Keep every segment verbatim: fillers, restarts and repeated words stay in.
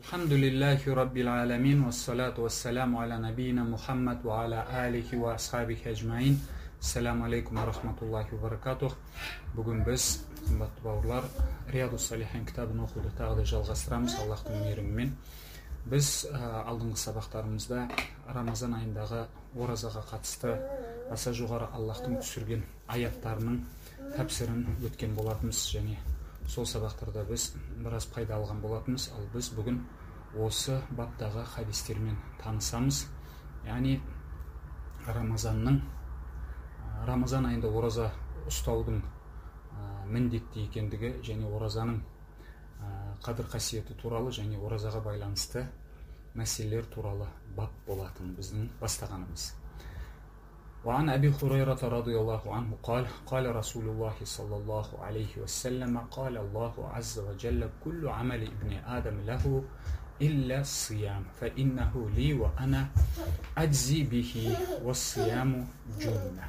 Alhamdulillahi Rabbil alamin, wassalatu wassalamu ala nabiyina Muhammad wa ala alihi wa ashabihi ajmain. Assalamu alaikum wa rahmatullahi wa barakatuh. Бүгін біз, қымбатты бауырлар, Риядус Салихин кітабын оқуды тағы да жалғастырамыз Аллахтың мейірімімен. Біз алдыңғы сабақтарымызда Рамазан айындағы оразаға қатысты аса жоғары Аллахтың түсірген аяттарының тәпсірін өткен болатынбыз, және сол сабақтарда біз біраз пайда алған болатынбыз. Ал біз бүгін осы баптағы хадистермен танысамыз. Яғни Рамазанның Рамазан айында ораза ұстаудың міндетті екендігі және оразаның қадір қасиеті туралы және оразаға байланысты мәселелер туралы бап болатын біздің бастағанымыз. وعن أبي هريرة رضي الله عنه قال قال رسول الله صلى الله عليه وسلم قال الله عز وجل كل عمل ابن آدم له إلا الصيام فإنه لي وأنا أجزي به والصيام جنة.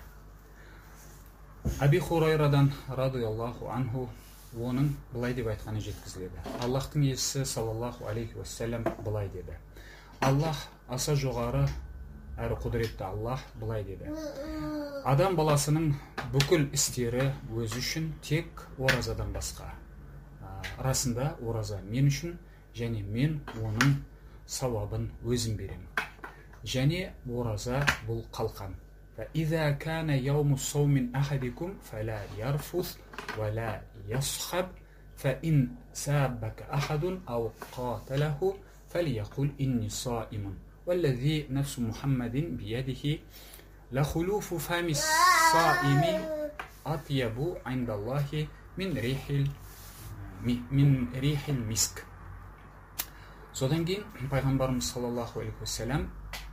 Аби Хурайрадан радиаллаху анху оның былай деп айтқаны жеткізіледі. Аллахтың елшісі саллаллаху алейхи уассалям былай деді. Аллах аса жоғары әрі құдіретті Аллах былай деді. Адам баласының бүкіл істері өзі үшін тек оразадан басқа. Расында ораза мен үшін және мен оның сауабын өзім берем. Және ораза бұл қалқан. فإذا كان يوم الصوم من أحدكم فلا يرفث ولا يصخب فإن سابك أحد أو قاتله فليقل إني صائم والذي نفس محمد بيده لخلوف فم الصائم أطيب عند الله من ريح من ريح المسك. Содан кейін пайғамбарымыз саллаллаху алейхи уассалам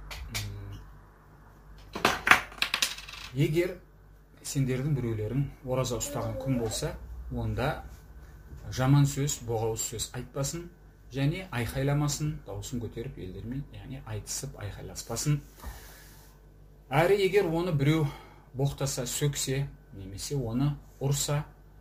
егер сендердің біреулерің ораза ұстаған күн болса, онда жаман сөз, боғауыз сөз айтпасын және айқайламасын, дауысын көтеріп елдермен, яғни айтысып айқайласпасын. Әрі егер оны біреу боқтаса, сөксе, немесе оны ұрса,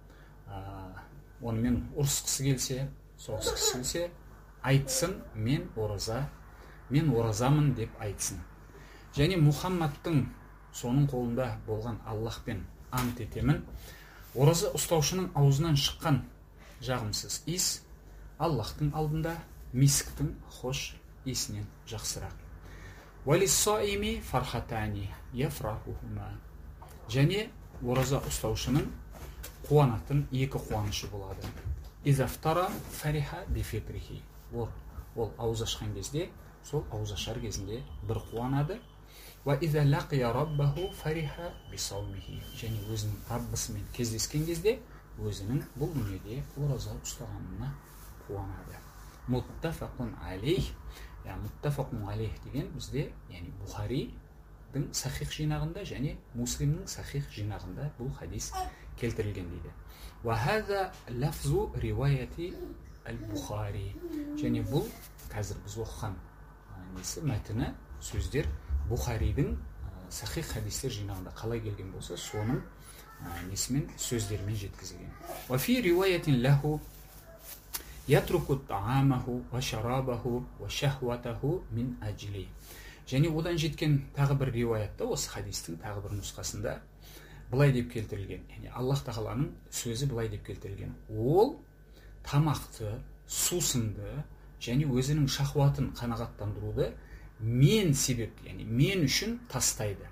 онымен ұрысқысы келсе, соғысқысы келсе, айтсын, мен ораза, мен оразамын деп айтсын. Және Мұхаммадтың соның қолында болған Аллахпен ант етемін, ораза ұстаушының аузынан шыққан жағымсыз иіс Аллахтың алдында мисктің хош иісінен жақсырақ. Уалиссаими фархатани яфрахухума. Және ораза ұстаушының қуанатын екі қуанышы болады. Изафтара фариха бифитрихи. Ол ауыз ашқан кезде, сол ауыз ашар кезінде бір қуанады. وَإِذَا لَقِيَ رَبَّهُ فَرِحَ بِصَوْمِهِ. Және өзінің Раббысымен кездескен кезде өзінің бұл дүниеде ораза ұстағанына қуанады. Муттафақун алейх. Муттафақун алейх деген бізде, яғни Бухаридің сахих жинағында және Муслимнің сахих жинағында бұл хадис келтірілген дейді. وَهَذَا لَفْزُ رِوَيَةِ الْبُخَارِ. Және бұл қазір біз оқыған несі мәтіні сөздер Бухаридің сахих хадистер жинағында қалай келген болса, соның несімен сөздермен жеткізілген. وَفِي رِوَيَةٍ لَهُ يَتْرُكُ طَعَامَهُ وَشَرَابَهُ وَشَهْوَتَهُ مِنْ أَجْلِهِ. Және одан жеткен тағы бір риуаятта, осы хадистің тағы бір нұсқасында былай деп келтірілген. Яғни Аллах тағаланың сөзі былай деп келтірілген. Ол тамақты, сусынды және өзінің шахуатын қанағаттандыруды мен себеп, яғни мен үшін тастайды.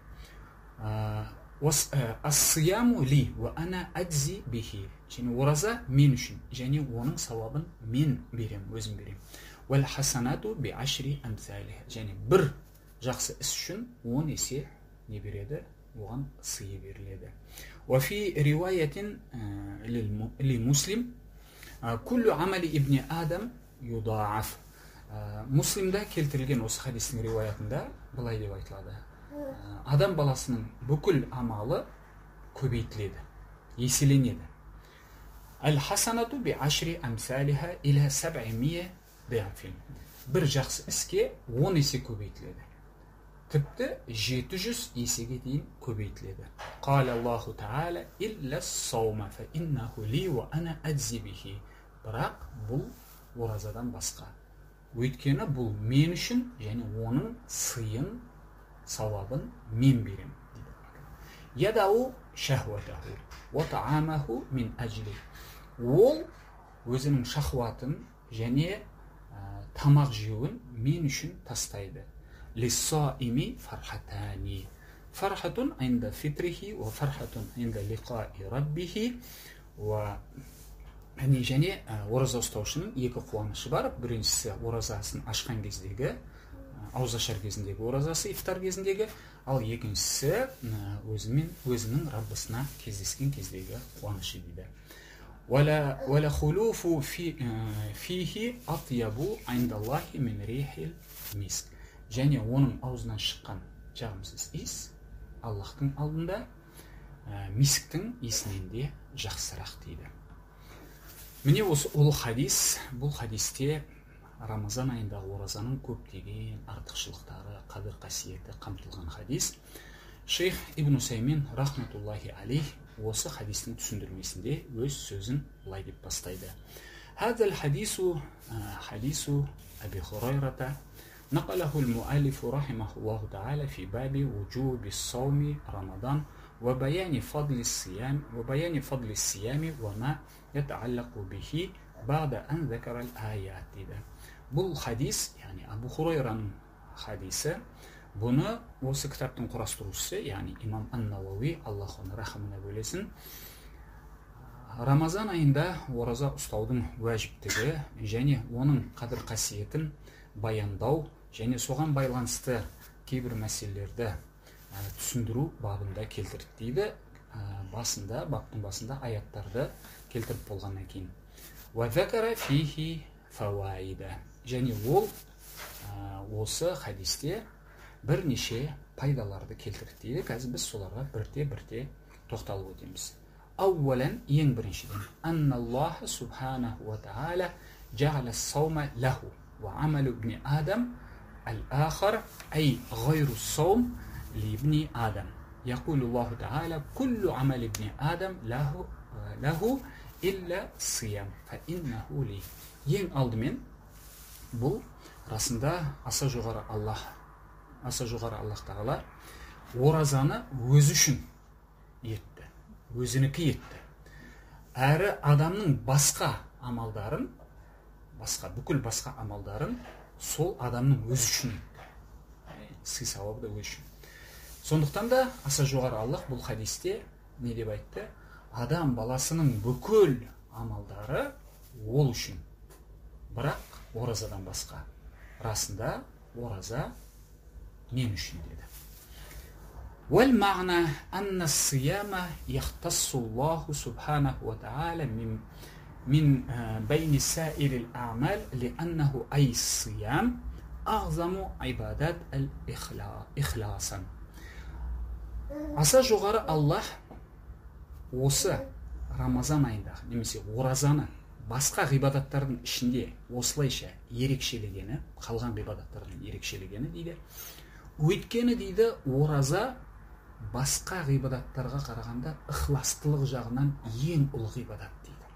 Ас-сияму ли ва ана аджзи бихи. Және ораза мен үшін және оның сауабын мен берем, өзім берем. Вал хасанату би ашри амсалиха. Және бір жақсы іс үшін он есе не береді, оған сыйы беріледі. Ва фи риwayatин ли муслим куллу амали ибни адам юдааф. Муслимда келтірілген осы хадистің риуаятында былай деп айтылады. Адам баласының бүкіл амалы көбейтіледі, еселенеді. Әл-хасанату би ашри амсалиха иля саб'имия дифин. Бір жақсы іске он есе көбейтіледі. Тіпті жеті жүз есеге дейін көбейтіледі. Қал Аллаху та'ала илля саума фа иннаху ли ва ана аджзи бихи. Бірақ бұл оразадан басқа. Өйткені бұл мен үшін, және оның сыйын, сауабын мен берем дейді. Ядау шахватаху ва таамаху мин ажли. Ол өзінің шахватын және ә, тамақ жеуін мен үшін тастайды. Лиссаими фархатани. Фархатун инда фитрихи ва фархатун инда лиқаи раббихи. Және ораза ұстаушының екі қуанышы бар. Біріншісі оразасын ашқан кездегі, ауызашар кезіндегі оразасы, ифтар кезіндегі, ал екіншісі өзімен өзінің Раббысына кездескен кездегі қуанышы дейді. Вала хулуфу фихи атьябу индаллахи мин рихил миск. Және оның аузынан шыққан жағымсыз иіс Аллахтың алдында мисктің иісінен де жақсырақ дейді. Міне осы ұлы хадис, бұл хадисте Рамазан айындағы оразаның көптеген артықшылықтары, қадір қасиеті қамтылған хадис. Шейх Ибн Усаймин рахматуллахи алейх осы хадистің түсіндірмесінде өз сөзін былай деп бастайды. Хазал хадису хадису Аби Хурайрата нақалаху ал-муаллифу рахимахуллаху та'аля фи баби вуджуби ссауми Рамадан ва баяни фадли ссиями ва баяни фадли ссиями ва ма ятааллақу бихи ба'да ан закара ал-аят дейді. Бұл хадис, яғни Абу Хурайраның хадисі, бұны осы кітаптың құрастырушысы, яғни имам ан-Науауи, Аллах оны рахымына бөлесін, Рамазан айында ораза ұстаудың уәжіптігі және оның қадір қасиетін баяндау және соған байланысты кейбір мәселелерді түсіндіру бабында келтірді дейді. Басында, баптың басында аяттарды келтіріп болғаннан кейін. Ва закара фихи фаваида. Және ол осы хадисте бірнеше пайдаларды келтірді дейді. Қазір біз соларға бірте-бірте тоқталып өтеміз. Ауалан, ең біріншіден, анналлаха субханаху ва та'аля жағала саума лаху ва амалу ибни адам ал-ахар ай гайру саум ли ибни адам. Яқулу Аллаху та'аля куллу амал ибни адам лаху лаху илля сиям фа иннаху ли. Ең алдымен бұл расында аса жоғары Аллах, аса жоғары Аллах тағала оразаны өзі үшін етті, өзінікі етті. Әрі адамның басқа амалдарын, басқа бүкіл басқа амалдарын сол адамның өзі үшін етті. Сый сауабы да өзі үшін. Сондықтан да аса жоғары Аллах бұл хадисте не деп айтты? Адам баласының бүкіл амалдары ол үшін. Бірақ оразадан басқа. Расында ораза мен үшін деді. Уәл мағна анна сияма яхтассу Аллаху субханаху ва та'аля мин байни саирил а'мал лианнаху ай сиям ағзаму айбадат ал-ихласан. Аса жоғары Аллах осы Рамазан айындағы немесе оразаны басқа ғибадаттардың ішінде осылайша ерекшелегені, қалған ғибадаттардың ерекшелегені дейді. Өйткені дейді, ораза басқа ғибадаттарға қарағанда ықыластылық жағынан ең ұлы ғибадат дейді.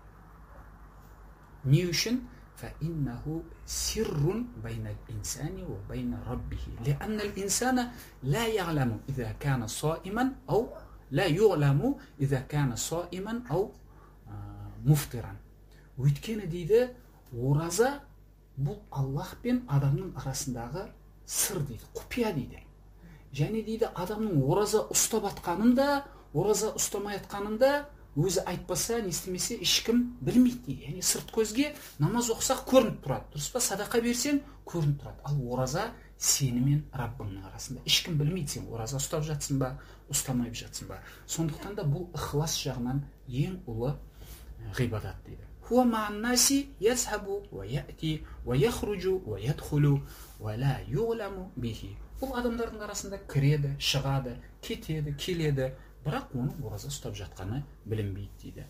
Не үшін? فإنه سر بين الإنسان وبين ربه لأن الإنسان لا يعلم إذا كان صائما أو لا يعلم إذا كان صائما أو مفطرا. Өйткені дейді, ораза бұл Аллах пен адамның арасындағы сыр дейді, құпия дейді. Және дейді, адамның ораза ұстап атқанын да, ораза ұстамай атқанын да өзі айтпаса, не істемесе, ешкім білмейді дейді. Яғни сырт көзге намаз оқысақ көрініп тұрады. Дұрыс па? Садақа берсең көрініп тұрады. Ал ораза сені мен Раббыңның арасында. Ешкім білмейді, сен ораза ұстап жатсың ба, ұстамай жатсың ба. Сондықтан да бұл ықылас жағынан ең ұлы ғибадат дейді. Хуа ма'ан-наси язхабу ва я'ти ва яхруджу ва ядхулу ва ла ю'ламу бихи. Бұл адамдардың арасында кіреді, шығады, кетеді, келеді. Бірақ оның ораза ұстап жатқаны білінбейді дейді.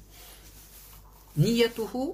Ниятуху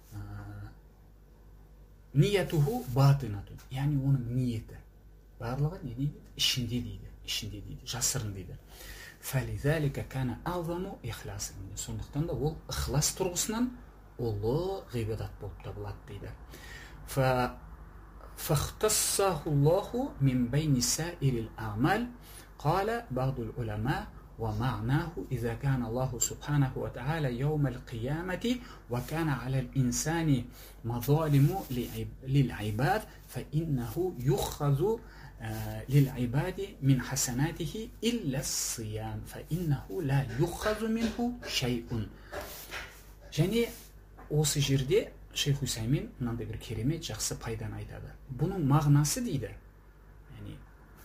ниятуху батинатун. Яғни оның ниеті. Барлығы не дейді? Ішінде дейді. Ішінде дейді. Жасырын дейді. Фализалика кана азаму ихласын. Сондықтан да ол ихлас тұрғысынан ұлы ғибадат болып табылады дейді. فاختصه الله من بين سائر الأعمال. قال بعض العلماء: ومعناه إذا كان الله سبحانه وتعالى يوم القيامة وكان على الإنسان مظالم للعباد فإنه يؤخذ للعباد من حسناته إلا الصيام فإنه لا يؤخذ منه شيء. және осы жерде Шейх Усаймин мынандай бір керемет жақсы пайданы айтады. Бұның мағынасы дейді, яғни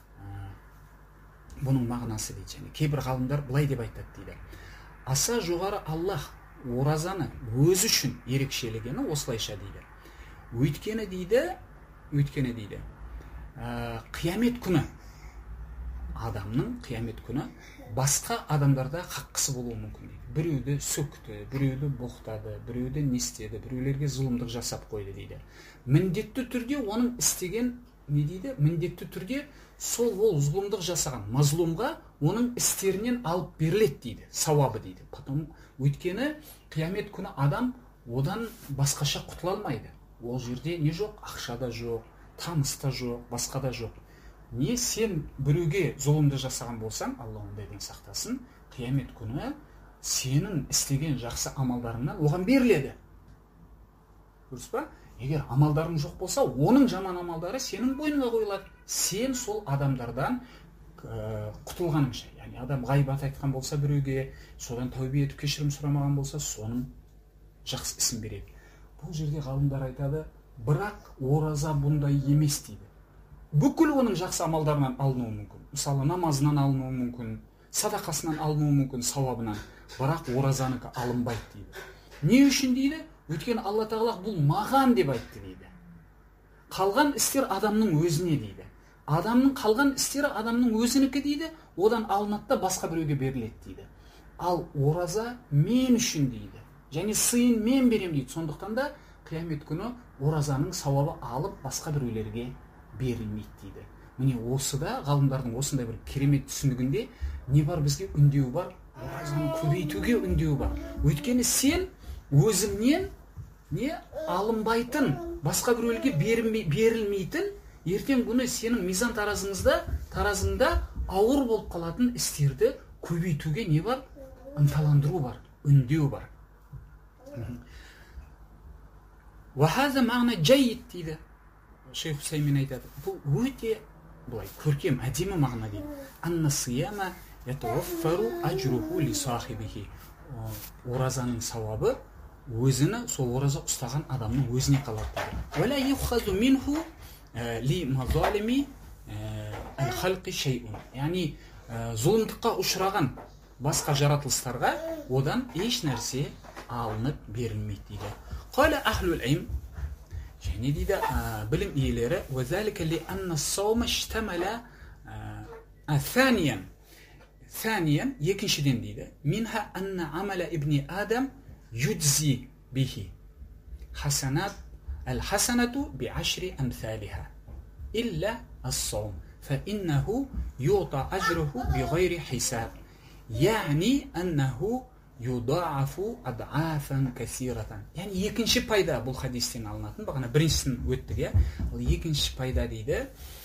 бұның мағынасы дейді, және кейбір ғалымдар былай деп айтады дейді: аса жоғары Аллах оразаны өзі үшін ерекшелегені осылайша дейді. Өйткені дейді, өйткені дейді, қиямет күні адамның қиямет күні басқа адамдарда хаққысы болуы мүмкін дейді. Біреуді сөкті, біреуді боқтады, біреуді не істеді, біреулерге зұлымдық жасап қойды дейді. Міндетті түрде оның істеген не дейді? Міндетті түрде сол ол зұлымдық жасаған мазлумға оның істерінен алып беріледі дейді, сауабы дейді. Потом өйткені қиямет күні адам одан басқаша құтыла алмайды. Ол жерде не жоқ? Ақша да жоқ, таныс та жоқ, басқа да жоқ. Не сен біреуге зұлымды жасаған болсаң, Алла ондайдан сақтасын, қиямет күні сенің істеген жақсы амалдарыңнан оған беріледі. Дұрыс па? Егер амалдарың жоқ болса, оның жаман амалдары сенің бойыңа қойылады. Сен сол адамдардан құтылғаныңша, яғни адам ғайбат айтқан болса біреуге, содан тәубе етіп кешірім сұрамаған болса, соның жақсы ісін береді. Бұл жерде ғалымдар айтады, бірақ ораза бұндай емес дейді. Бүкіл оның жақсы амалдарынан алынуы мүмкін. Мысалы, намазынан алынуы мүмкін, садақасынан алынуы мүмкін, сауабынан. Бірақ оразаныкі алынбайды дейді. Не үшін дейді? Өйткені Алла Тағала бұл маған деп айтты дейді. Қалған істер адамның өзіне дейді. Адамның қалған істері адамның өзінікі дейді, одан алынады да басқа біреуге беріледі дейді. Ал ораза мен үшін дейді. Және сыйын мен берем дейді. Сондықтан да қиямет күні оразаның сауабы алып басқа біреулерге берілмейді дейді. Міне осыда ғалымдардың осындай бір керемет түсінігінде не бар? Бізге үндеу бар, оразаны көбейтуге үндеу бар. Өйткені сен өзіңнен не алынбайтын, басқа біреуге берілмейтін, ертең күні сенің мизан таразыңызда, таразыңда ауыр болып қалатын істерді көбейтуге не бар? Ынталандыру бар, үндеу бар. Вахаза мағна джайид дейді. Шейх Усаймин айтады, бұл өте былай көркем, әдемі мағына дейді. Анна сияма ятауаффару аджруху ли сахибихи. Оразаның сауабы өзіні, сол ораза ұстаған адамның өзіне қалады дейді. Валя юхазу минху ли мазалими ал-халқи шейун. Яғни зұлымдыққа ұшыраған басқа жаратылыстарға одан еш нәрсе алынып берілмейді дейді. Қала ахлул илм, және дейді білім иелері, وذلك لأن الصوم اشتمل ثانيا ثانيا екіншіден дейді, منها أن عمل ابن آدم يجزي به حسنات الحسنة بعشر أمثالها إلا الصوم فإنه يعطى أجره بغير حساب يعني أنه юдафу ад'афан касиратан. Яғни екінші пайда бұл хадистен алынатын. Бағана біріншісін өттік, иә. Ол екінші пайда дейді.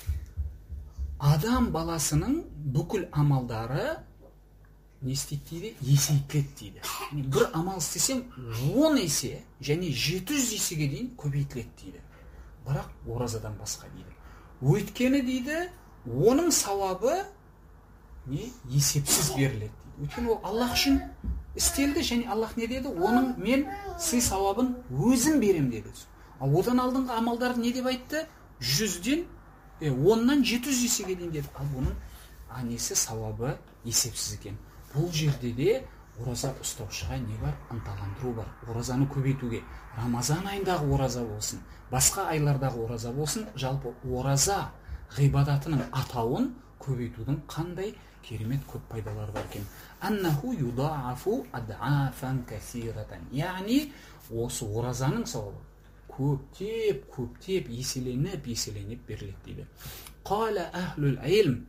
Адам баласының бүкіл амалдары не істейді дейді? Есейтіледі дейді. Яғни бір амал істесең он есе, және жеті жүз есеге дейін көбейтіледі дейді. Бірақ оразадан басқа дейді. Өйткені дейді, оның сауабы не есепсіз беріледі дейді. Өйткені ол Аллах үшін істелді, және Аллах не деді? Оның мен сый сауабын өзім берем деді. Ал одан алдыңғы амалдарды не деп айтты? Жүзден, оннан жеті жүз есеге дейін деді. Ал оның анесі сауабы есепсіз екен. Бұл жерде де ораза ұстаушыға не бар? Ынталандыру бар. Оразаны көбейтуге. Рамазан айындағы ораза болсын, басқа айлардағы ораза болсын, жалпы ораза ғибадатының атауын көбейтудің қандай керемет көп пайдалары бар екен. Аннаху юдафу ад'афан касиратан. Яғни осы оразаның сауабы көптеп, көптеп еселеніп, еселеніп беріледі дейді. Қала ахлул илм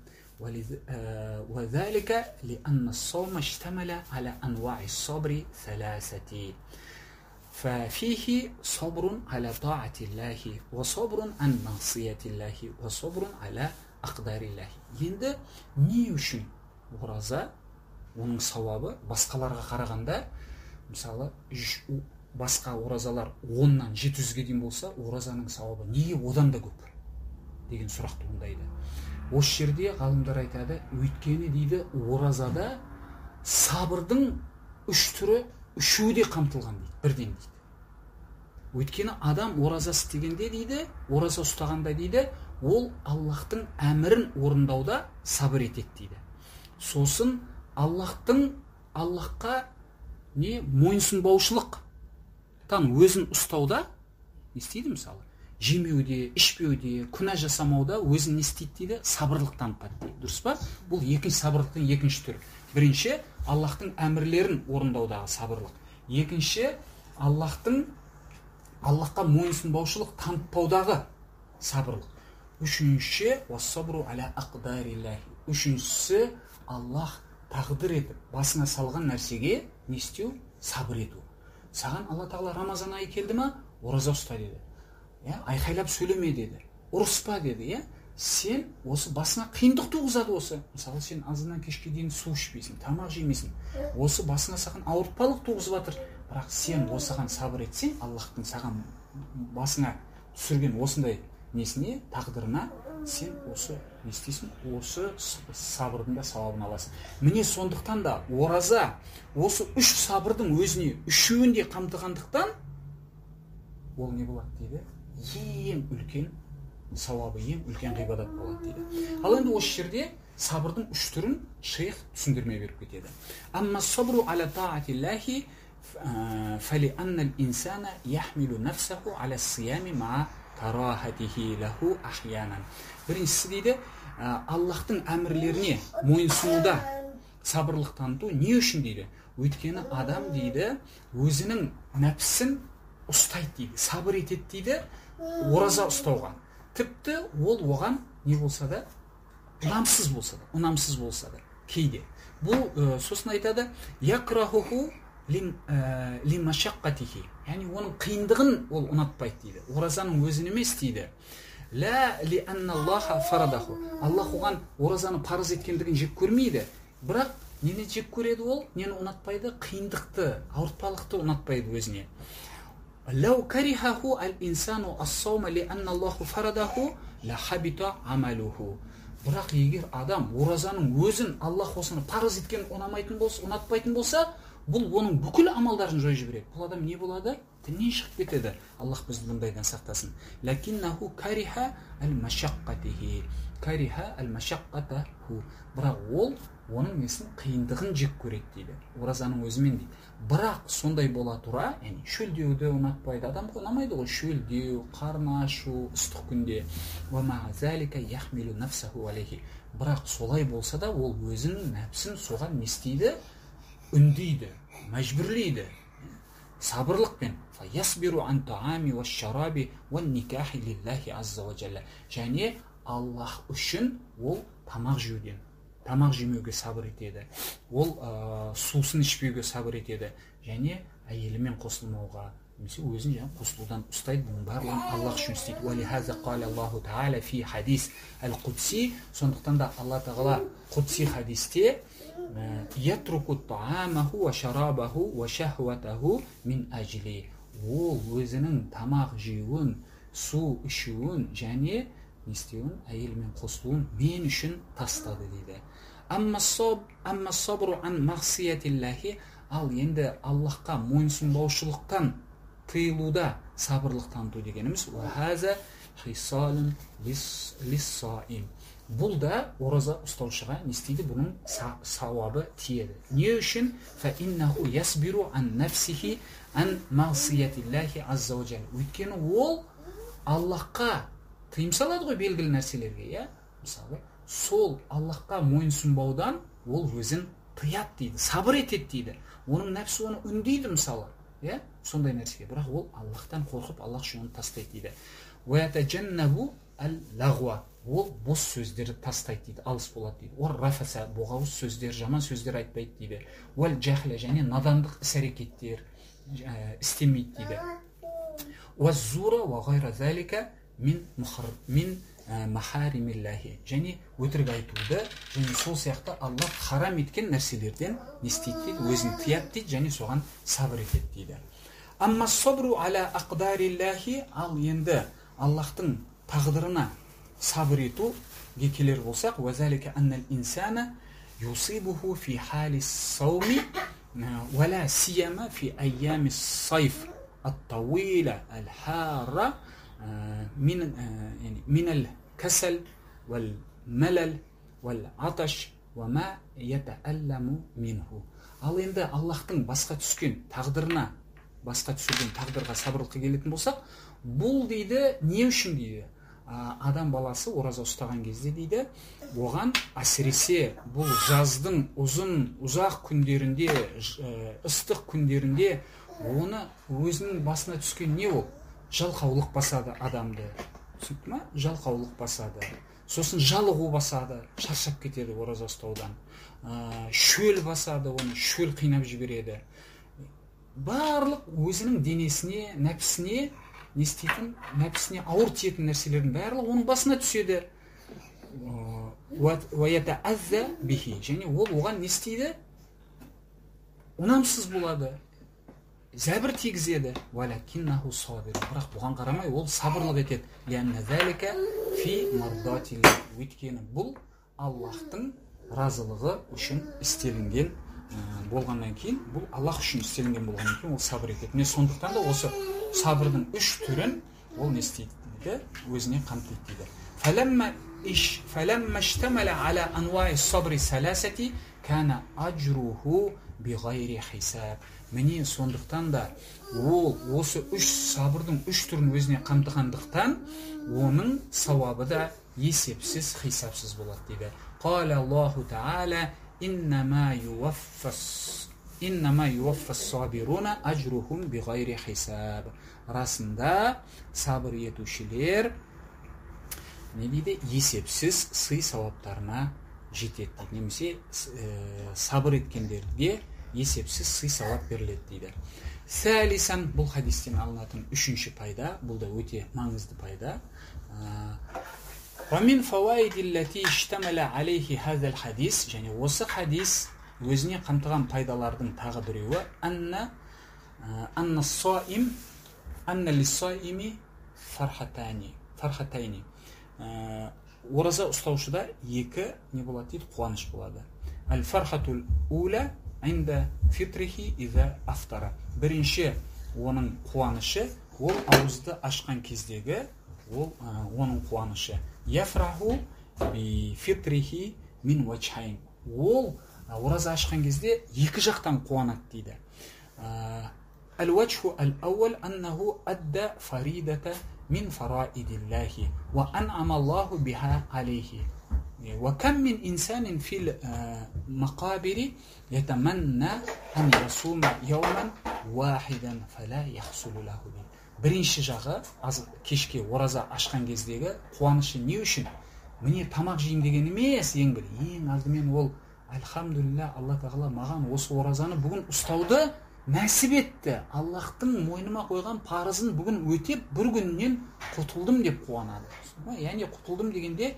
وذلك لأن الصوم اشتمل على أنواع الصبر ثلاثة ففيه صبر على طاعة الله وصبر عن معصية الله وصبر على أقدار الله. Енді не үшін ораза, оның сауабы басқаларға қарағанда, мысалы басқа оразалар оннан жеті жүзге дейін болса, оразаның сауабы неге одан да көп деген сұрақ туындайды. Осы жерде ғалымдар айтады, өйткені дейді, оразада сабырдың үш түрі, үшеуі де қамтылған дейді, бірден дейді. Өйткені адам ораза істегенде дейді, ораза ұстағанда дейді, ол Аллахтың әмірін орындауда сабыр етеді дейді. Сосын Аллахтың Аллахқа не мойынсұнбаушылықтан өзін ұстауда не істейді, мысалы жемеуде, ішпеуде, күнә жасамауда өзін не істейді дейді, сабырлық танытады дейді. Дұрыс па? Бұл екінші сабырлықтың екінші түрі. Бірінші Аллахтың әмірлерін орындаудағы сабырлық. Екінші Аллахтың Аллахқа мойынсұнбаушылық танытпаудағы сабырлық. Үшінші уассабру аля ақдариллахи. Үшіншісі Аллах тағдыр етіп басына салған нәрсеге не істеу? Сабыр ету. Саған Алла Тағала Рамазан айы келді ма? Ораза ұста деді. Айқайлап сөйлеме деді. Ұрыспа деді. Сен осы басына қиындық туғызады осы. Мысалы сен азынан кешке дейін су ішпейсің, тамақ жемейсің. Осы басына саған ауыртпалық туғызып жатыр. Бірақ сен осыған сабыр етсең, Аллахтың саған басына түсірген осындай несіне, тағдырына, сен осы не істейсің? Осы сабырдың да сауабын аласың. Міне сондықтан да ораза осы үш сабырдың өзіне үшеуін де қамтығандықтан ол не болады дейді? Ең үлкен сауабы, ең үлкен ғибадат болады дейді. Ал енді осы жерде сабырдың үш түрін шейх түсіндірме беріп кетеді. Амма сабру аля таатиллахи фалианнал инсана яхмилу нафсаху аля сиями ма карахатихи лаху ахьянан. Біріншісі дейді, Аллахтың әмірлеріне мойынсұнуда сабырлық таныту не үшін дейді? Өйткені адам дейді, өзінің нәпсін ұстайды дейді, сабыр етеді дейді, ораза ұстауға. Тіпті ол оған не болса да, ұнамсыз болса да, ұнамсыз болса да, кейде. Бұл сосын айтады, якрахуху лимашаққатихи. Яғни оның қиындығын ол ұнатпайды дейді. Оразаның өзін емес дейді. Ла лианналлаха фарадаху. Аллах оған оразаны парыз еткендігін жек көрмейді. Бірақ нені жек көреді ол? Нені ұнатпайды? Қиындықты, ауыртпалықты ұнатпайды өзіне. Лау карихаху ал-инсану ас-саума лианналлаху фарадаху ла хабита амалуху. Бірақ егер адам оразаның өзін Аллах осыны парыз еткен ұнамайтын болса, ұнатпайтын болса, бұл оның бүкіл амалдарын жойып жібереді. Бұл адам не болады? Діннен шығып кетеді. Аллах бізді бұндайдан сақтасын. Лакиннаху кариха ал-машаққатихи. Кариха ал-машаққатаху. Бірақ ол оның несін қиындығын жек көреді дейді. Оразаның өзімен дейді. Бірақ сондай бола тұра, яғни шөлдеуді ұнатпайды. Адамға ұнамайды ғой шөлдеу, қарны ашу, ыстық күнде. Ва ма залика яхмилу нафсаху алейхи. Бірақ солай болса да ол өзінің нәпсін соған не істейді? Үндейді, мәжбүрлейді. Сабырлықпен. Фаясбиру ан таами ва шараби ва никахи лиллахи азза ва джалла. Және Аллах үшін ол тамақ жеуден, тамақ жемеуге сабыр етеді. Ол сусын ішпеуге сабыр етеді. Және әйелімен қосылмауға, немесе өзін жаңа қосылудан ұстайды. Бұның барлығын Аллах үшін істейді. Ва лихаза қала Аллаху та'ала фи хадис ал-Қудси. Сондықтан да Алла Тағала Қудси хадисте ятруку таамаху ва шарабаху ва шахватаху мин ажли. Ол өзінің тамақ жеуін, су ішуін және не істеуін, әйелімен қосылуын мен үшін тастады дейді. Амма сабру ан мағсиятиллахи. Ал енді Аллахқа мойынсұнбаушылықтан тыйылуда сабырлық таныту дегеніміз ва хаза хисалун лиссаим. Бұл да ораза ұстаушыға не істейді? Бұның сауабы тиеді. Не үшін? Фа иннаху ясбиру ан нафсихи ан мағсиятиллахи азза ва джалла. Өйткені ол Аллахқа тыйым салады ғой белгілі нәрселерге, мысалы, сол Аллахқа мойынсұнбаудан ол өзін тыяды дейді, сабыр етеді дейді. Оның нәпсі оны үндейді, мысалы, сондай нәрсеге. Бірақ ол Аллахтан қорқып, Аллах үшін тастайды дейді. Ва ятаджаннабу ал-лагва. Ол бос сөздерді тастайды дейді, алыс болады дейді. Ор рафаса, боғауыз сөздер, жаман сөздер айтпайды дейді. Уал жахля, және надандық іс-әрекеттер, істемейді дейді. уаззура уа гайра залика мин мин махаримиллахи, және өтірік айтуды және сол сияқты Аллах харам еткен нәрселерден не істейді дейді, өзін тыяды дейді, және соған сабыр етеді дейді. Амма сабру аля ақдариллахи, ал енді Аллахтың тағдырына сабыр етуге келер болсақ, уазалика аннал инсана юсибуху фи хали сауми вала сияма фи айями сайф ат-тауила аль-харра من يعني من الكسل والملل والعطش وما يتألم منه. Ал енді Аллахтың басқа түскен тағдырына, басқа түсірген тағдырға сабырлыққа келетін болсақ, бұл дейді не үшін дейді? Адам баласы ораза ұстаған кезде дейді, оған әсіресе бұл жаздың ұзын ұзақ күндерінде, ыстық күндерінде оны өзінің басына түскен не ол? Жалқаулық басады адамды. Түсінді ма? Жалқаулық басады. Сосын жалығу басады, шаршап кетеді ораза ұстаудан. Шөл басады, оны шөл қинап жібереді. Барлық өзінің денесіне, нәпсіне, не істейтін, нәпсіне ауыр тиетін нәрселердің барлығы оның басына түседі. Және ол оған не істейді? Ұнамсыз болады. Зәбір тигізеді. Валакиннаху сабир. Бірақ бұған қарамай ол сабырлық етеді. Лианна залика фи мардатиллах. Өйткені бұл Аллахтың разылығы үшін істелінген болғаннан кейін, бұл Аллах үшін істелінген болғаннан кейін ол сабыр етеді. Міне сондықтан да осы сабырдың үш түрін ол не істейді дейді, өзіне қамтиды дейді. Фаламма иш фаламма иштамала ала анваи сабри саласати кана ажруху биғайри хисаб. Міне сондықтан да ол осы үш сабырдың үш түрін өзіне қамтығандықтан оның сауабы да есепсіз, хисапсыз болады дейді. Қала Аллаху Таала иннама юваффас иннама юваффас сабируна ажрухум биғайри хисаб. Расында сабыр етушілер не дейді? Есепсіз сый сауаптарына жетеді дейді. Немесе сабыр еткендерге есепсіз сый сауап беріледі дейді. Сәлисан, бұл хадистен алынатын үшінші пайда, бұл да өте маңызды пайда. Вамин фаваидиллати иштамала алейхи хазал хадис, және осы хадис өзіне қамтыған пайдалардың тағы біреуі анна анна саим анна лиссаими фархатани фархатайни. Ораза ұстаушыда екі не болады дейді? Қуаныш болады. Аль-фархатул ула инда фитрихи иза афтара. Бірінші оның қуанышы, ол ауызды ашқан кездегі ол оның қуанышы. Яфраху би фитрихи мин вачхайн. Ол ораза ашқан кезде екі жақтан қуанады дейді. Аль-вачху аль-ауал аннаху адда фаридата мин фараидиллахи ва ан'ама Аллаху биха алейхи. وكم من إنسان في المقابر يتمنى أن يصوم يوما واحدا فلا يحصل له به. Бірінші жағы кешке ораза ашқан кездегі қуанышы не үшін? Міне тамақ жеймін деген емес, ең бір, ең алдымен ол альхамдулилля, Алла тағала маған осы оразаны бүгін ұстауды нәсіп етті. Аллахтың мойныма қойған парызын бүгін өтеп, бір күннен құтылдым деп қуанады. Яғни құтылдым дегенде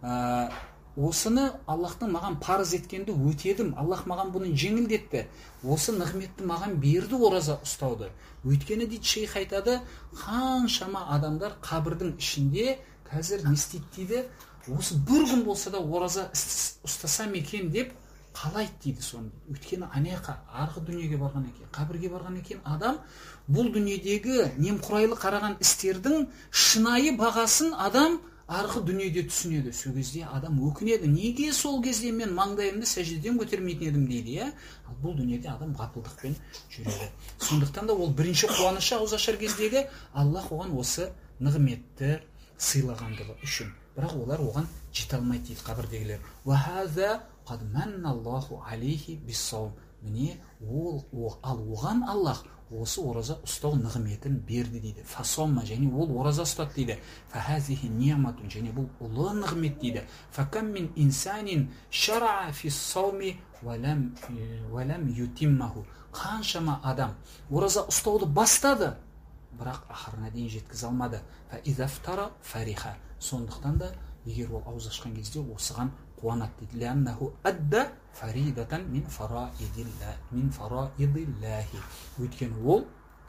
осыны Аллахтың маған парыз еткенді өтедім. Аллах маған бұны жеңілдетті. Осы нығметті маған берді ораза ұстауды. Өйткені дейді шейх айтады, қаншама адамдар қабірдің ішінде қазір не істейді дейді, осы бір күн болса да ораза ұстасам екен деп қалайды дейді соны. Өйткені анаяқа арғы дүниеге барған екен, қабірге барған екен адам бұл дүниедегі немқұрайлы қараған істердің шынайы бағасын адам арғы дүниеде түсінеді. Сол кезде адам өкінеді. Неге сол кезде мен маңдайымды сәждеден көтермейтін едім дейді, иә? Ал бұл дүниеде адам ғапылдықпен жүреді. Сондықтан да ол бірінші қуанышы ауыз ашар кездегі Аллах оған осы нығметті сыйлағандығы үшін. Бірақ олар оған жете алмайды дейді қабірдегілер. Ва хаза қад манналлаху алейхи биссаум. міне ол ал оған Аллах осы ораза ұстау нығметін берді дейді. Фасомма, және ол ораза ұстады дейді. Фахазихи ниъматун, және бұл ұлы нығмет дейді. Факам мин инсанин шара'a фис-сауми валам валам ютиммаху. Қаншама адам ораза ұстауды бастады, бірақ ақырына дейін жеткізе алмады. Фа изафтара фариха. Сондықтан да егер ол ауыз ашқан кезде осыған қуанады дейді. Лианнаху адда фаридатан мин фараидилла мин фараидиллахи. Өйткені ол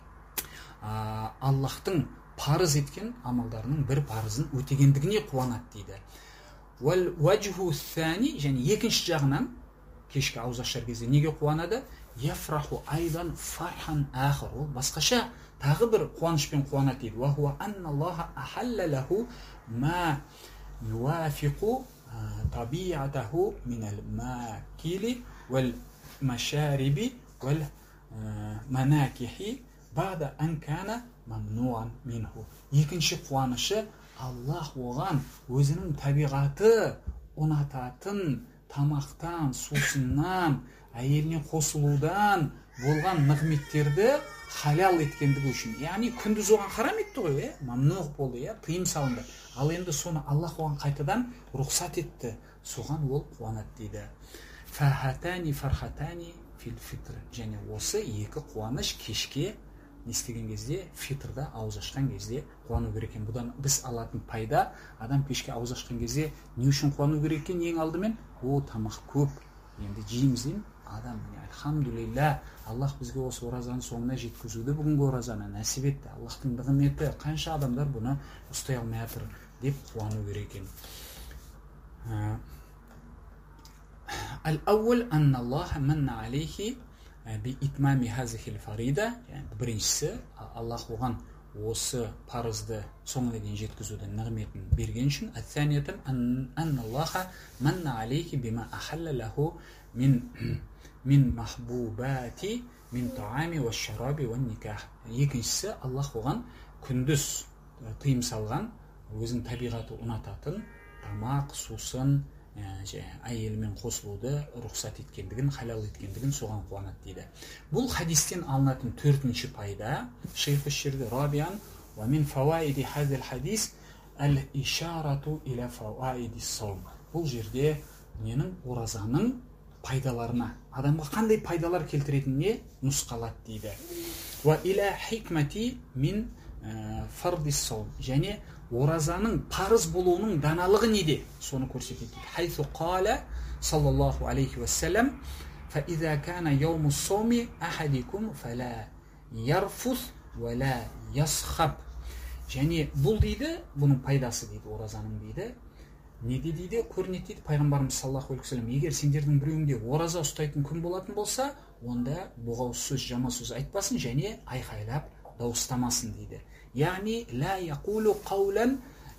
Аллахтың парыз еткен амалдарының бір парызын өтегендігіне қуанады дейді. Уал ваджху сани, және екінші жағынан кешкі ауыз ашар кезде неге қуанады? Яфраху айдан фархан ахир. Ол басқаша тағы бір қуанышпен қуанады дейді. Ва хуа анналлаха ахалла лаху ма юафиқу табиатаху минал макили вал машариби вал манакихи бада ан кана мамнуан минху. Екінші қуанышы, Аллах оған өзінің табиғаты ұнататын тамақтан, сусыннан, әйеліне қосылудан болған нығметтерді халал еткендігі үшін. Яғни күндіз оған харам етті ғой, мамнух болды, тыйым салынды. Ал енді соны Аллах оған қайтадан рұқсат етті. Соған ол қуанады дейді. Фахатани фархатани фил фитр. Және осы екі қуаныш кешке не істеген кезде, фитрда ауыз ашқан кезде қуану керек екен. Бұдан біз алатын пайда, адам кешке ауыз ашқан кезде не үшін қуану керек екен? Ең алдымен, о, тамақ көп, енді жейміз деймін. Адам, альхамдулилля, Аллах бізге осы оразаның соңына жеткізуді, бүгінгі оразаны нәсіп етті. Аллахтың нығметі, қанша адамдар бұны ұстай алмай жатыр деп қуану керек екен. Ал-аувал анналлаха манна алейхи би итмами хазихил фарида. Біріншісі, Аллах оған осы парызды соңына дейін жеткізуді нығметін берген үшін. Ат-саниятан анналлаха манна алейхи бима ахалла лаху мин мин махбубати мин таами ва шараби ва никах. Екіншісі, Аллах оған күндіз тыйым салған, өзінің табиғаты ұнататын тамақ, сусын, әйелмен қосылуды рұқсат еткендігін, халал еткендігін соған қуанады дейді. Бұл хадистен алынатын төртінші пайда, шейх жерде рабиан ва мин фаваиди хазил хадис ал-ишарату иля фаваиди саум. Бұл жерде менің оразаның пайдаларына, адамға қандай пайдалар келтіретініне нұсқалады дейді. Ва иля хикмати мин фардис саум. Және оразаның парыз болуының даналығы неде? Соны көрсетеді. Хайсу қала саллаллаху алейхи вассалам фа иза кана яуму сауми ахадикум фала ярфус ва ла ясхаб. Және бұл дейді, бұның пайдасы дейді, оразаның дейді. Неде дейді? Көрінеді дейді пайғамбарымыз саллаллаху алейхи вассалам, егер сендердің біреуінде ораза ұстайтын күн болатын болса, онда бұғау сөз, жама сөз айтпасын және айқайлап дауыстамасын дейді. Яғни ла яқулу қаулан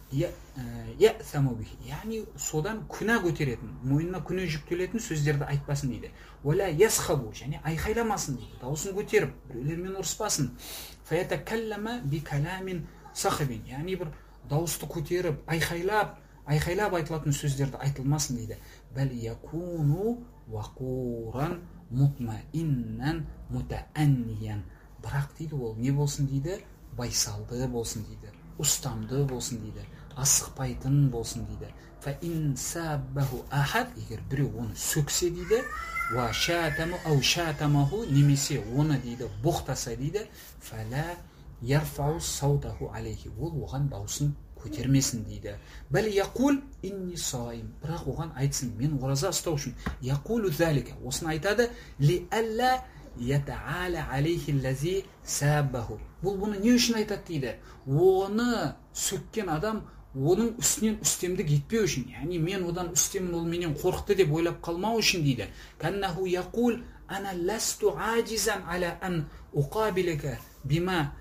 яъсаму бихи. Яғни содан күнә көтеретін, мойнына күнә жүктелетін сөздерді айтпасын дейді. Уала ясхабу, және айқайламасын дейді, дауысын көтеріп, біреулермен ұрыспасын. Фаятакаллама би каламин сахибин. Яғни бір дауысты көтеріп, айқайлап, айқайлап айтылатын сөздерді айтылмасын дейді. Бәл якуну вақуран мутмаиннан мутаанниян. Бірақ дейді ол не болсын дейді? Байсалды болсын дейді, ұстамды болсын дейді, асықпайтын болсын дейді. Фа ин саббаху ахад, егер біреу оны сөксе дейді, ва шатаму ау шатамаху, немесе оны дейді боқтаса дейді, фала ярфау саутаху алейхи, ол оған даусын көтермесін дейді. Бәл яқул инни саим, бірақ оған айтсын, мен ораза ұстау үшін. Яқулу залика, осыны айтады, ли алла ятаала алейхи лази саббаху. Бұл бұны не үшін айтады дейді? Оны сөккен адам оның үстінен үстемдік етпеу үшін, яғни мен одан үстемін, ол менен қорықты деп ойлап қалмау үшін дейді. Каннаху яқул ана ласту аджизан аля ан уқабилека бима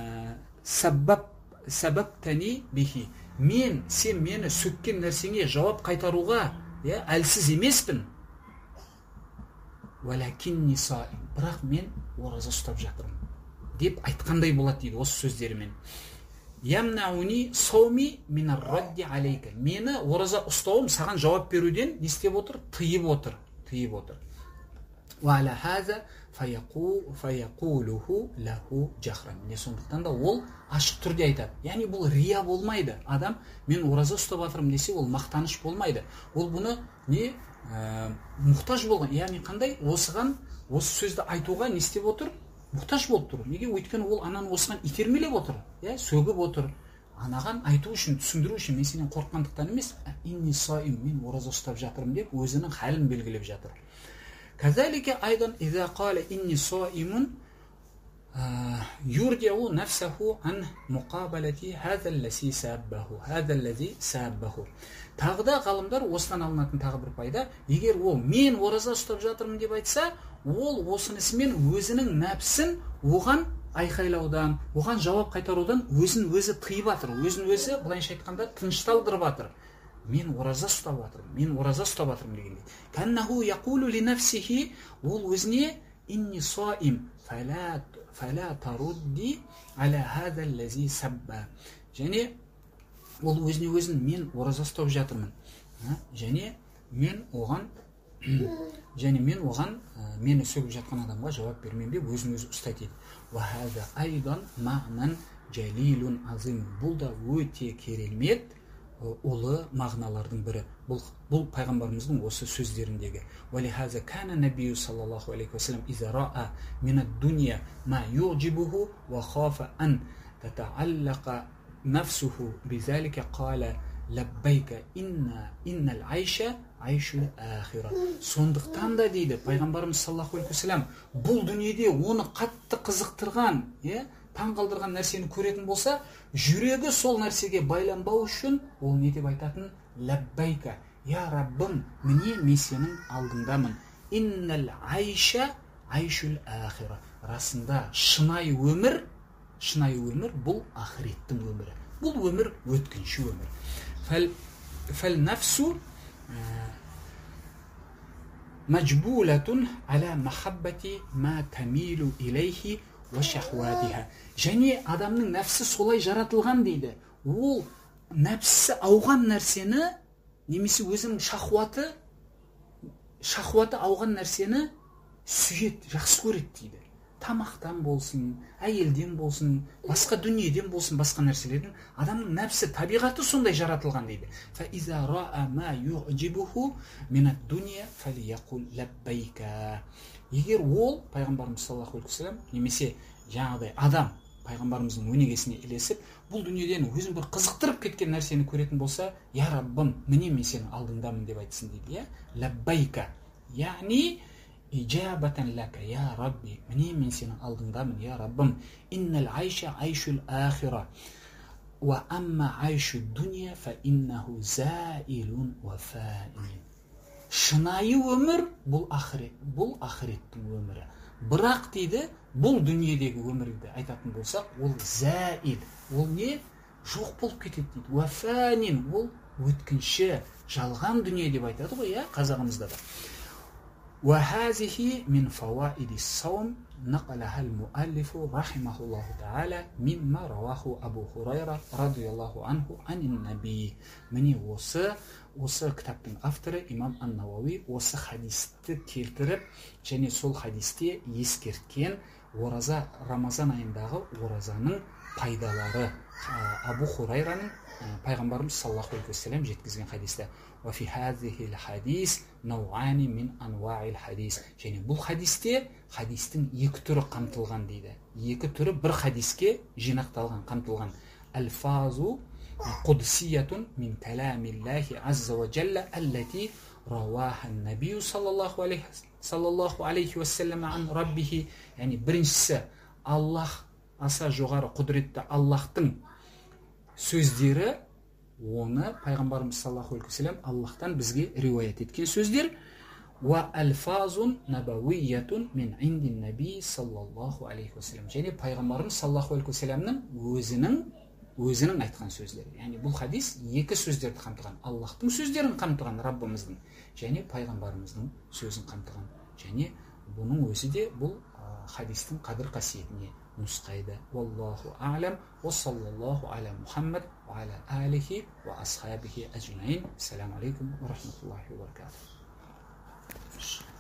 саббаб сабабтани бихи. Мен, сен мені сөккен нәрсеңе жауап қайтаруға әлсіз емеспін. Валакинни саим, бірақ мен ораза ұстап жатырмын деп айтқандай болады дейді осы сөздерімен. Ямнауни сауми минар радди алейка. Мені ораза ұстауым саған жауап беруден не істеп отыр? Тыйып отыр, тыйып отыр. وعلى هذا فيقوله له جهرا. Міне сондықтан да ол ашық түрде айтады. Яғни бұл рия болмайды. Адам мен ораза ұстап жатырмын десе, ол мақтаныш болмайды. Ол бұны не мұқтаж болған. Яғни қандай? Осыған, осы сөзді айтуға не істеп отыр? Мұқтаж болып тұр. Неге? Өйткені ол ананы осыған итермелеп отыр. Я, сөгіп отыр. Анаған айту үшін, түсіндіру үшін, мен сенен қорыққандықтан емес, инни саим, мен ораза ұстап жатырмын деп өзінің халін белгілеп жатыр. كذلك أيضا إذا قال إني صائم يرجع نفسه عن مقابلة هذا الذي سابه هذا الذي سابه. Тағы да ғалымдар осыдан алынатын тағы бір пайда, егер ол мен ораза ұстап жатырмын деп айтса, ол осынысымен өзінің нәпсін оған айқайлаудан, оған жауап қайтарудан өзін өзі тыйып жатыр, өзін өзі былайша айтқанда тынышталдырып жатыр. Мен ораза ұстап жатырмын, мен ораза ұстап жатырмын дегенде. Каннаху яқулу ли нафсихи, ол өзіне инни саим фала фала тарудди аля хаза аллази сабба. Және ол өзіне өзін мен ораза ұстап жатырмын. Және мен оған және мен оған мені сөгіп жатқан адамға жауап бермеймін деп өзін өзі ұстайды. Ва хаза айдан маънан жалилун азим. Бұл да өте керемет ұлы мағыналардың бірі. Бұл, бұл пайғамбарымыздың осы сөздеріндегі. وَلِهَذَا كَانَ النَّبِيُّ صلى الله عليه وسلم إذا رأى من الدنيا ما يعجبه وخاف أن تتعلق نفسه بذلك قال لبيك إن إن العيش عيش الآخرة. Сондықтан да дейді пайғамбарымыз саллаллаху алейхи вассалам, бұл дүниеде оны қатты қызықтырған, е, таң қалдырған нәрсені көретін болса, жүрегі сол нәрсеге байланбау үшін ол не деп айтатын? Лаббайка, я Раббым, міне мен сенің алдыңдамын. Иннал айша айшул ахира. Расында шынайы өмір, шынайы өмір бұл ахиреттің өмірі. Бұл өмір өткінші өмір. Фәл фәл нафсу majbulatun ala mahabbati ma tamilu ilayhi wa shahwatiha. Және адамның нәпсі солай жаратылған дейді. Ол нәпсі ауған нәрсені, немесе өзінің шахуаты, шахуаты ауған нәрсені сүйет, жақсы көрет дейді. Тамақтан болсын, әйелден болсын, басқа дүниеден болсын, басқа нәрселерден адамның нәпсі, табиғаты сондай жаратылған дейді. فَإِذَا رَأَ مَا يُعْجِبُهُ مِنَ الدُّنْيَا فَلْيَقُلْ لَبَّيْكَ. Егер ол, пайғамбарымыз саллаллаху алейхи вассалам, немесе жаңағыдай адам пайғамбарымыздың өнегесіне ілесіп, бұл дүниеден өзін бір қызықтырып кеткен нәрсені көретін болса, я Раббым, міне мен сенің алдыңдамын деп айтсын дейді. Лаббайка, яғни ижабатан лака, я Рабби, міне мен сенің алдыңдамын, я Раббым. Иннал айша айшул ахира, ва амма айшу дуния фа иннаху заилун ва фаин. Шынайы өмір бұл ахирет, бұл ахиреттің өмірі. Бірақ дейді, бұл дүниедегі өмірді айтатын болсақ, ол заил, ол не? Жоқ болып кетеді дейді. Ва фанин, ол өткінші, жалған дүние деп айтады ғой, я, қазағымызда да. وهذه من فوائد الصوم نقلها المؤلف رحمه الله تعالى مما رواه أبو هريرة رضي الله عنه عن النبي. Міне осы осы кітаптың авторы имам ан-Науауи осы хадисті келтіріп, және сол хадисте ескерткен ораза, Рамазан айындағы оразаның пайдалары, Абу Хурайраның пайғамбарымыз саллаллаху алейхи вассалам жеткізген хадисте. وفي هذه الحديث نوعان من أنواع الحديث. Және бұл хадисте хадистің екі түрі қамтылған дейді. Екі түрі бір хадиске жинақталған, қамтылған. Алфазу قدسية من كلام الله عز وجل التي رواها النبي صلى الله عليه صلى الله عليه وسلم عن ربه. Yani біріншісі Аллах, аса жоғары құдіретті Аллахтың сөздері, оны пайғамбарымыз саллаллаху алейхи вассалам Аллахтан бізге риуаят еткен сөздер. Ва алфазун набавиятун мин индин наби саллаллаху алейхи вассалам. Және пайғамбарымыз саллаллаху алейхи вассаламның өзінің өзінің айтқан сөздері. Яғни бұл хадис екі сөздерді қамтыған. Аллахтың сөздерін қамтыған, Раббымыздың, және пайғамбарымыздың сөзін қамтыған. Және бұның өзі де бұл хадистің қадір қасиетіне нұсқайды. Wallahu a'lam wa sallallahu ala Muhammad wa ala alihi wa ashabihi ajma'in. Ассаламу алейкум ва рахматуллахи ва баракатух.